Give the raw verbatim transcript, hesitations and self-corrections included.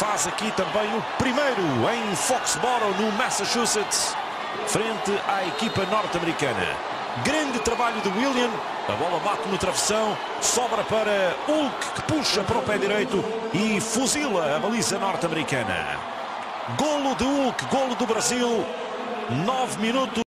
faz aqui também o primeiro em Foxborough, no Massachusetts, frente à equipa norte-americana. Grande trabalho de Willian, a bola bate no travessão, sobra para Hulk, que puxa para o pé direito e fuzila a baliza norte-americana. Golo de Hulk, golo do Brasil, nove minutos.